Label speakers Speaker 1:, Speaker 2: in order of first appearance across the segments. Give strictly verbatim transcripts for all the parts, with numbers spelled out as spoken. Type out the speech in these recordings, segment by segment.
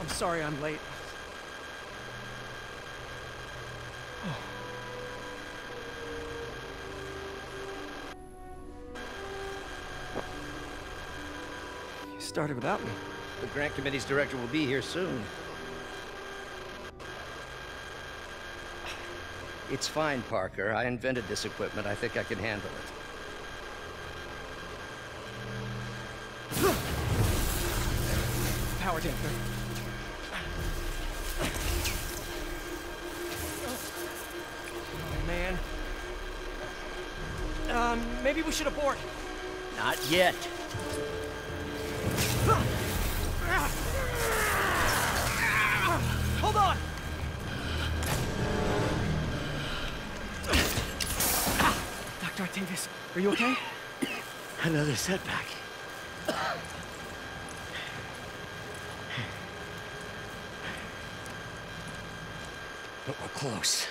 Speaker 1: I'm sorry I'm late. Oh. You started without me.
Speaker 2: The grant committee's director will be here soon. It's fine, Parker. I invented this equipment. I think I can handle it.
Speaker 1: Power damper. Oh, man. Um, maybe we should abort.
Speaker 2: Not yet.
Speaker 1: Hold on! Doctor Octavius, are you okay?
Speaker 2: Another setback. But we're close.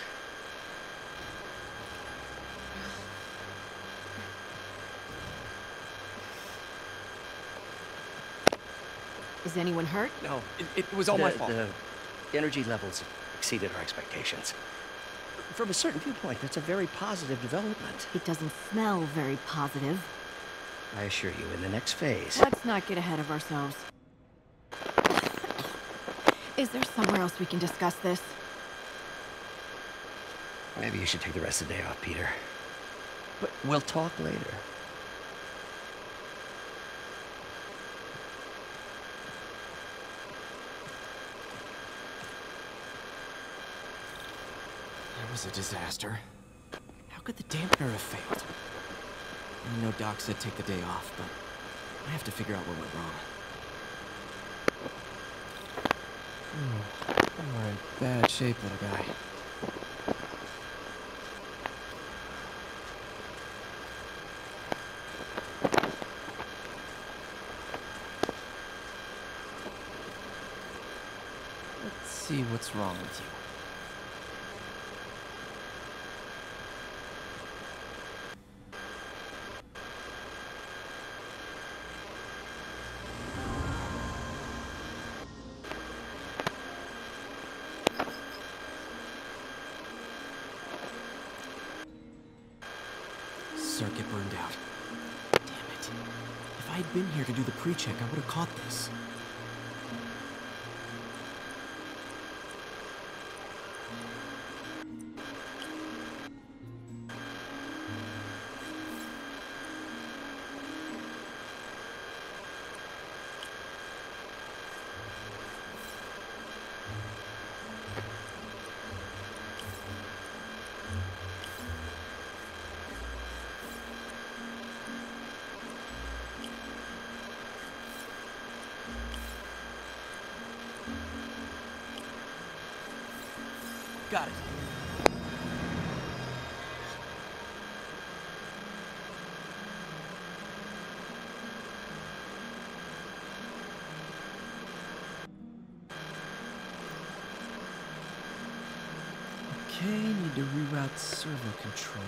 Speaker 3: Is anyone hurt?
Speaker 1: No, it, it was all
Speaker 2: the,
Speaker 1: my fault.
Speaker 2: The energy levels exceeded our expectations. From a certain viewpoint, that's a very positive development.
Speaker 3: It doesn't smell very positive.
Speaker 2: I assure you, in the next phase...
Speaker 3: Let's not get ahead of ourselves. Is there somewhere else we can discuss this?
Speaker 2: Maybe you should take the rest of the day off, Peter. But we'll talk later.
Speaker 1: That was a disaster. How could the dampener have failed? I know Doc said take the day off, but I have to figure out what went wrong. Hmm, you are in bad shape, little guy. Let's see what's wrong with you. Circuit burned out. Damn it. If I had been here to do the pre-check, I would have caught this. Got it. Okay, need to reroute servo control.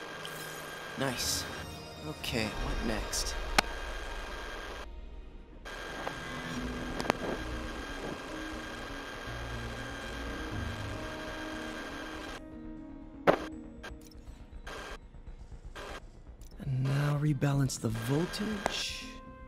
Speaker 1: Nice. Okay, what next?
Speaker 4: rebalance the voltage.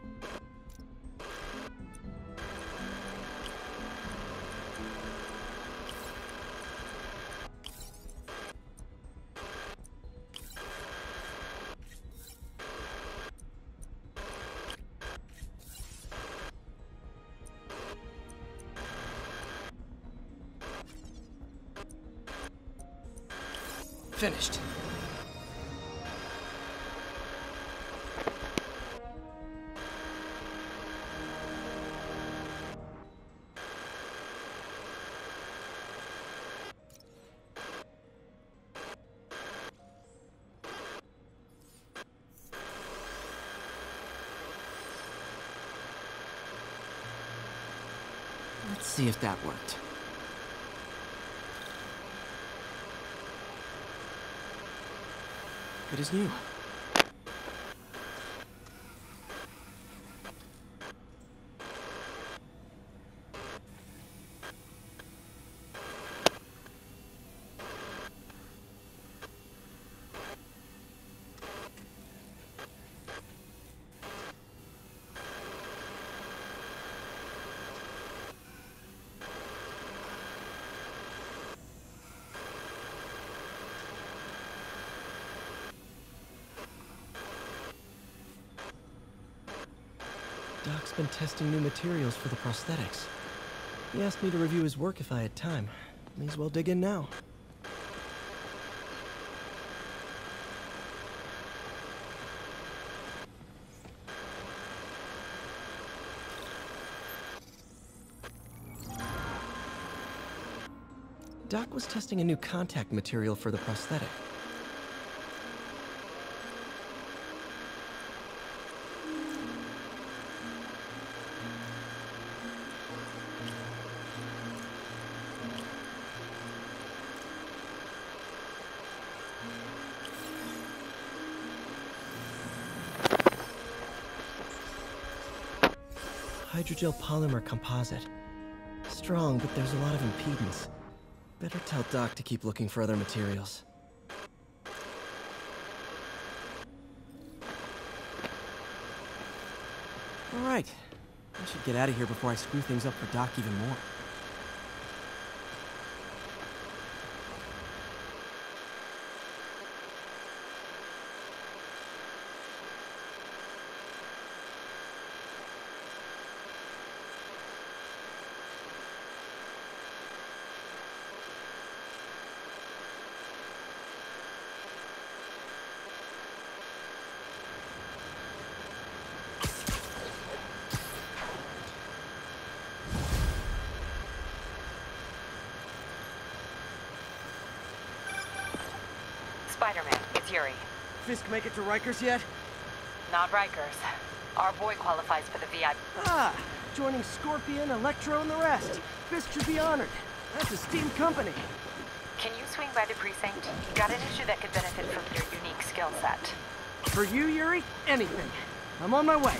Speaker 1: Finished. Let's see if that worked. Good as new.
Speaker 4: Doc's been testing new materials for the prosthetics. He asked me to review his work if I had time. May as well dig in now. Doc was testing a new contact material for the prosthetic. Hydrogel polymer composite. Strong, but there's a lot of impedance. Better tell Doc to keep looking for other materials.
Speaker 1: All right. I should get out of here before I screw things up for Doc even more.
Speaker 5: Spider-Man, it's Yuri.
Speaker 2: Fisk make it to Rikers yet?
Speaker 5: Not Rikers. Our boy qualifies for the V I P.
Speaker 2: Ah, joining Scorpion, Electro, and the rest. Fisk should be honored. That's a steamed company.
Speaker 5: Can you swing by the precinct? Got an issue that could benefit from your unique skill set.
Speaker 2: For you, Yuri, anything. I'm on my way.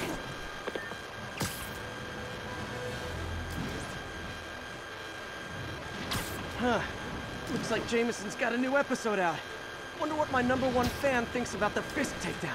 Speaker 2: Huh. Looks like Jameson's got a new episode out. Wonder what my number one fan thinks about the Fisk takedown.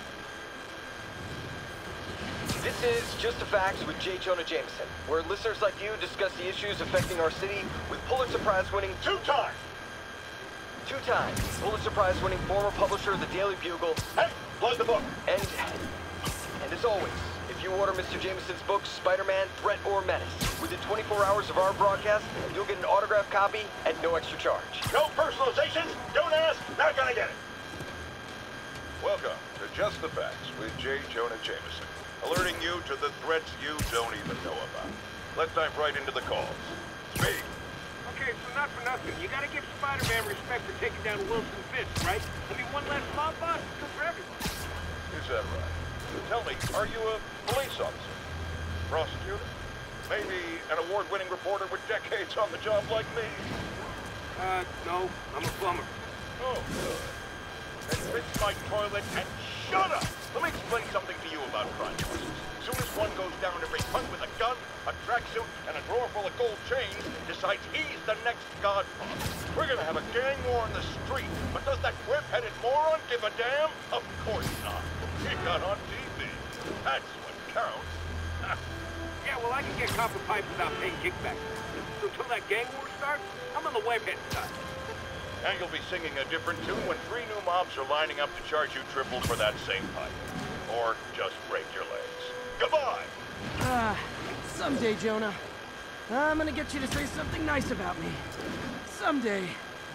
Speaker 6: This is Just the Facts with J. Jonah Jameson, where listeners like you discuss the issues affecting our city with Pulitzer Prize-winning two times, two times Pulitzer Prize-winning former publisher of the Daily Bugle. Hey, plug the book. And, and as always, if you order Mister Jameson's books, Spider-Man, Threat, or Menace, within twenty-four hours of our broadcast, you'll get an autographed copy at no extra charge.
Speaker 7: No personalizations, don't ask, not gonna get it. Welcome to Just the Facts with J. Jonah Jameson, alerting you to the threats you don't even know about. Let's dive right into the calls. Speak.
Speaker 8: Okay, so not for nothing, you gotta give Spider-Man respect for taking down Wilson Fisk, right? I mean, one less mob boss is good for everyone.
Speaker 7: Is that right? Tell me, are you a police officer? Prosecutor? Maybe an award-winning reporter with decades on the job like me?
Speaker 8: Uh, no, I'm a plumber.
Speaker 7: Oh, good. Then rinse my toilet and shut up! Let me explain something to you about crime bosses. As soon as one goes down every hunt with a gun, a tracksuit, and a drawer full of gold chains, decides he's the next godfather. We're gonna have a gang war in the street, but does that whip-headed moron give a damn? Of course not. It got on T V. That's what counts.
Speaker 8: Yeah, well, I can get copper pipe without paying kickback. So until that gang war starts, I'm on the webhead side.
Speaker 7: And you'll be singing a different tune when three new mobs are lining up to charge you triple for that same pipe. Or just break your legs. Goodbye!
Speaker 4: Ah, someday, Jonah. I'm gonna get you to say something nice about me. Someday.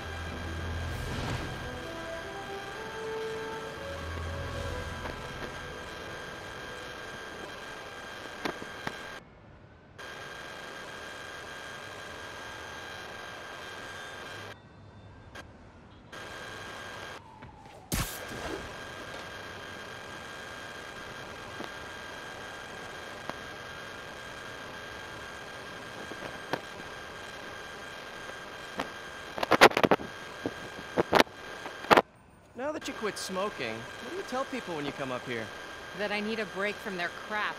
Speaker 4: Now that you quit smoking, what do you tell people when you come up here?
Speaker 9: That I need a break from their crap.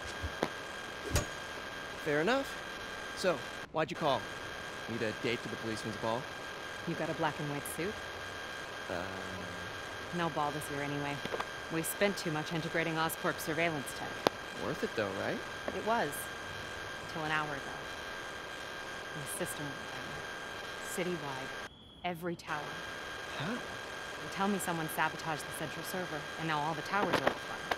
Speaker 4: Fair enough. So, why'd you call? Need a date to the policeman's ball?
Speaker 9: You got a black and white suit?
Speaker 4: Uh...
Speaker 9: No ball this year anyway. We spent too much integrating Oscorp surveillance tech.
Speaker 4: Worth it though, right?
Speaker 9: It was. Until an hour ago. The system went down. Citywide. Every tower.
Speaker 4: How?
Speaker 9: They tell me someone sabotaged the central server, and now all the towers are offline.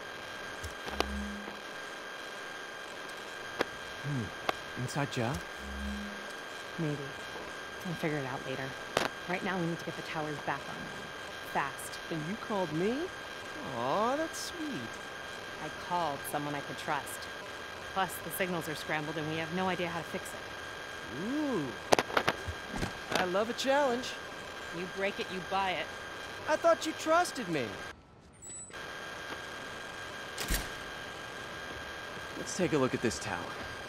Speaker 4: Hmm. Inside job?
Speaker 9: Maybe. I'll figure it out later. Right now, we need to get the towers back online. Fast.
Speaker 4: And you called me? Aw, that's sweet.
Speaker 9: I called someone I could trust. Plus, the signals are scrambled, and we have no idea how to fix it.
Speaker 4: Ooh. I love a challenge.
Speaker 9: You break it, you buy it.
Speaker 4: I thought you trusted me. Let's take a look at this tower.